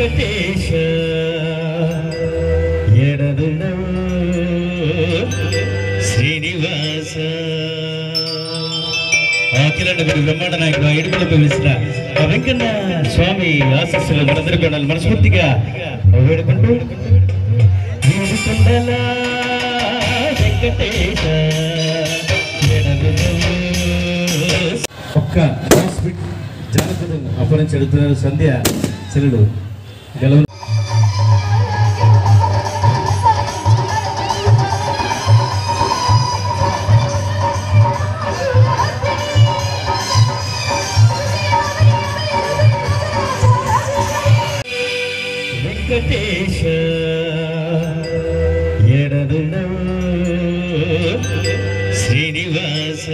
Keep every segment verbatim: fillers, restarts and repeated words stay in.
వెంకటేశ ఎడదుడం శ్రీనివాస అఖిలండ గురు బ్రహ్మాండ నాయకుడు ఇడుగులపై మిశ్ర ఆ వెంకన్న స్వామి ఆశీస్సులు మనందరికీ ఉండాలి మనస్ఫూర్తిగా వేడుకుంటూ వెంకటేశ ఒక్క జానపదం అప్పరించి అడుగుతున్నారు సంధ్య చెల్లుడు గెలవ వెంకటేశ ఎడదుడం శ్రీనివాస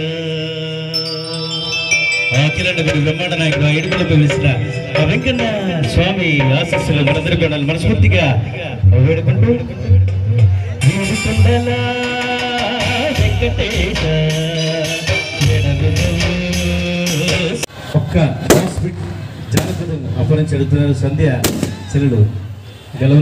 అఖిలండ గురు బ్రహ్మాండ నాయకుడు ఇడుగులపై మిశ్ర ఆ వెంకన్న స్వామి ఆశీస్సులు మనందరికీ ఉండాలి మనస్ఫూర్తిగా వేడుకుంటూ వెంకటేశ ఒక్క జానపదం అప్పరించి అడుగుతున్నారు సంధ్య చెల్లుడు గెలవ